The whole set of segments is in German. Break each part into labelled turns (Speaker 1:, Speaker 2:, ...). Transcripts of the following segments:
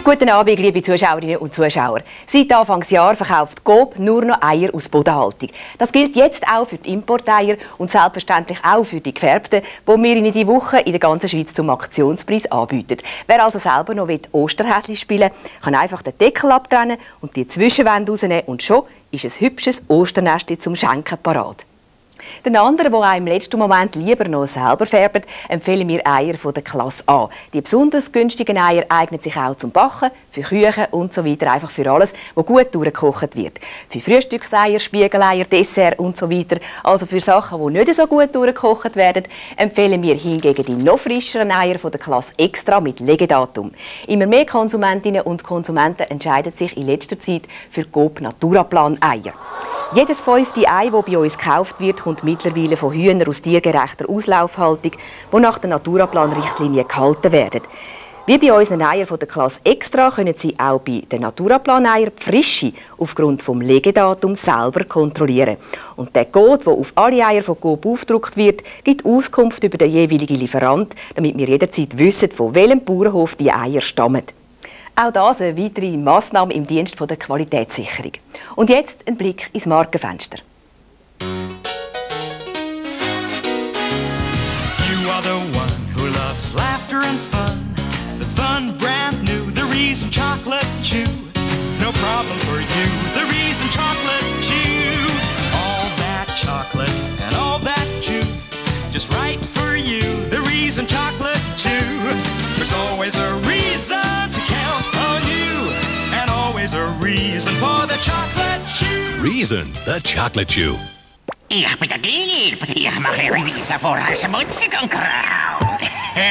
Speaker 1: Guten Abend, liebe Zuschauerinnen und Zuschauer. Seit Anfangsjahr verkauft Coop nur noch Eier aus Bodenhaltung. Das gilt jetzt auch für die Importeier und selbstverständlich auch für die gefärbten, die wir Ihnen diese Woche in der ganzen Schweiz zum Aktionspreis anbieten. Wer also selber noch Osterhäschen spielen will, kann einfach den Deckel abtrennen und die Zwischenwände rausnehmen und schon ist ein hübsches Osternest zum Schenken parat. Den anderen, die auch im letzten Moment lieber noch selber färben, empfehlen wir Eier von der Klasse A. Die besonders günstigen Eier eignen sich auch zum Backen, für Küchen und so weiter, einfach für alles, was gut durchgekocht wird. Für Frühstückseier, Spiegeleier, Dessert und so weiter. Also für Sachen, die nicht so gut durchgekocht werden, empfehlen wir hingegen die noch frischeren Eier von der Klasse Extra mit Legedatum. Immer mehr Konsumentinnen und Konsumenten entscheiden sich in letzter Zeit für Coop Naturaplan Eier. Jedes 5. Ei, das bei uns gekauft wird, kommt mittlerweile von Hühnern aus tiergerechter Auslaufhaltung, die nach der Naturaplan-Richtlinie gehalten werden. Wie bei unseren Eiern von der Klasse Extra können Sie auch bei den Naturaplan-Eiern die Frische aufgrund des Legedatums selber kontrollieren. Und der Code, der auf alle Eier von Coop aufgedruckt wird, gibt Auskunft über den jeweiligen Lieferant, damit wir jederzeit wissen, von welchem Bauernhof die Eier stammen. Auch das eine weitere Massnahme im Dienst der Qualitätssicherung. Und jetzt ein Blick ins Markenfenster.
Speaker 2: You are the one who loves laughter and fun. The fun brand new, the reason chocolate chew. No problem for you, the reason chocolate chew. All that chocolate and all that chew. Just right for you, the reason chocolate chew. There's always a reason to count on you. And always a reason for the chocolate chew.
Speaker 3: Reason, the chocolate chew.
Speaker 4: Ich bin der Dieb. Ich mache Ihre Wiese vorher schmutzig und grau.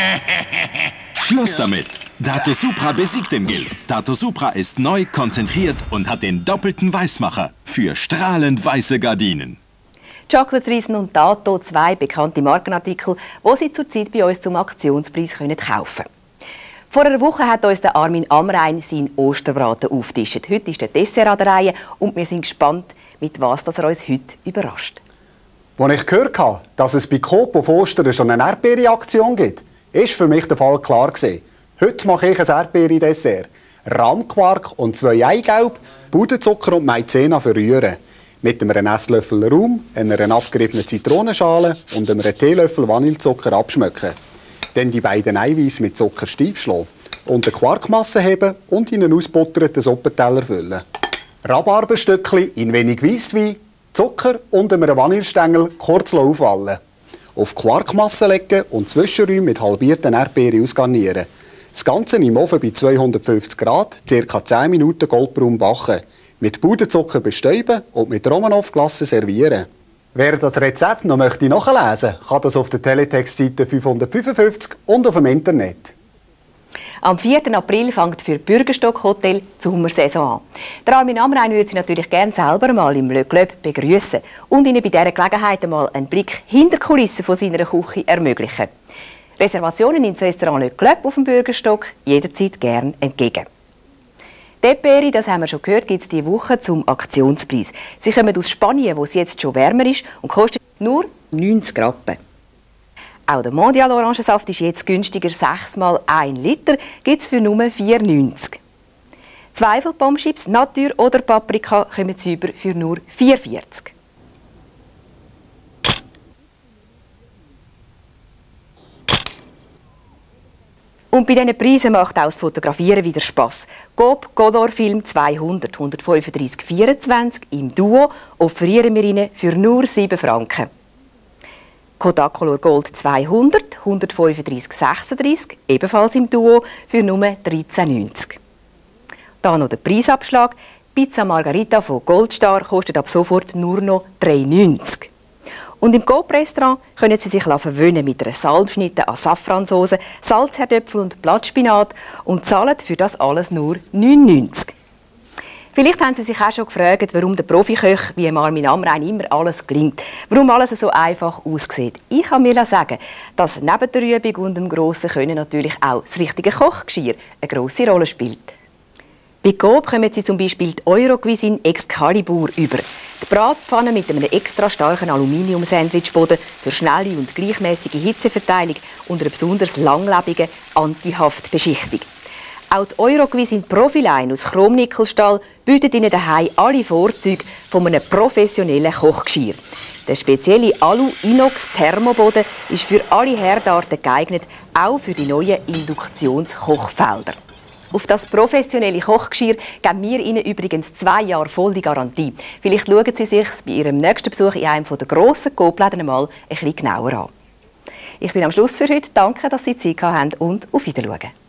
Speaker 5: Schluss damit! Dato Supra besiegt den Gil. Dato Supra ist neu, konzentriert und hat den doppelten Weißmacher für strahlend weiße Gardinen.
Speaker 1: Chocolate Riesen und Dato, zwei bekannte Markenartikel, die Sie zurzeit bei uns zum Aktionspreis kaufen können. Vor einer Woche hat uns der Armin Amrein seinen Osterbraten aufgetischt. Heute ist der Dessert an der Reihe und wir sind gespannt, mit was er uns heute überrascht.
Speaker 6: Als ich gehört habe, dass es bei Coop auf Ostern schon eine Erdbeere-Aktion gibt, ist für mich der Fall klar gewesen. Heute mache ich ein Erdbeere-Dessert. Rahmquark und 2 Eigelb, Puderzucker und Maizena verrühren. Mit einem Esslöffel Rum, einer abgeriebenen Zitronenschale und einem Teelöffel Vanillezucker abschmecken. Dann die beiden Eiweiß mit Zucker steif schlagen. Und die Quarkmasse heben und in einen ausbutterten Suppenteller füllen. Rhabarberstückchen in wenig Weisswein, Zucker und einem Vanillestängel kurz aufwallen. Auf Quarkmasse legen und Zwischenräume mit halbierten Erdbeeren ausgarnieren. Das Ganze im Ofen bei 250 Grad ca. 10 Minuten goldbraun backen. Mit Puderzucker bestäuben und mit Romanoff-Glasse servieren. Wer das Rezept noch nachlesen möchte, kann das auf der Teletext-Seite 555 und auf dem Internet.
Speaker 1: Am 4. April fängt für Bürgerstock Hotel die Sommersaison an. Der Armin Amrein würde Sie natürlich gerne selber mal im Le Club begrüßen und Ihnen bei dieser Gelegenheit einmal einen Blick hinter die Kulissen von seiner Küche ermöglichen. Reservationen ins Restaurant Le Club auf dem Bürgerstock jederzeit gern entgegen. Die Erdbeere, das haben wir schon gehört, gibt es diese Woche zum Aktionspreis. Sie kommen aus Spanien, wo es jetzt schon wärmer ist und kostet nur 90 Rappen. Auch der Mondial Orangensaft ist jetzt günstiger, 6 mal 1 Liter, gibt es für nur 4,90. Zweifelpommeschips, Natur oder Paprika kommen Sie über für nur 4,40. Und bei diesen Preisen macht auch das Fotografieren wieder Spass. Coop Color Film 200, 135,24 im Duo offerieren wir Ihnen für nur 7 Franken. Kodak Color Gold 200, 135,36 ebenfalls im Duo für nur 13,90. Dann noch der Preisabschlag. Pizza Margarita von Goldstar kostet ab sofort nur noch 3,90. Und im Coop-Restaurant können Sie sich verwöhnen mit einer Salbschnitte an Safransauce, Salzherdöpfel und Blattspinat und zahlen für das alles nur 9,90. Vielleicht haben Sie sich auch schon gefragt, warum der Profiköch wie Armin Amrein immer alles gelingt, warum alles so einfach aussieht. Ich kann mir sagen, dass neben der Übung und dem grossen Können natürlich auch das richtige Kochgeschirr eine grosse Rolle spielt. Bei Coop kommen Sie zum Beispiel die Euro-Cuisine Excalibur über. Die Bratpfanne mit einem extra starken Aluminium-Sandwichboden für schnelle und gleichmäßige Hitzeverteilung und einer besonders langlebigen Antihaftbeschichtung. Auch die Eurocuisine Profiline aus Chromnickelstahl bietet Ihnen daheim alle Vorzüge von einem professionellen Kochgeschirr. Der spezielle Alu-Inox-Thermoboden ist für alle Herdarten geeignet, auch für die neuen Induktionskochfelder. Auf das professionelle Kochgeschirr geben wir Ihnen übrigens 2 Jahre volle Garantie. Vielleicht schauen Sie sich bei Ihrem nächsten Besuch in einem der grossen Coop-Läden einmal ein bisschen genauer an. Ich bin am Schluss für heute. Danke, dass Sie Zeit haben und auf Wiedersehen.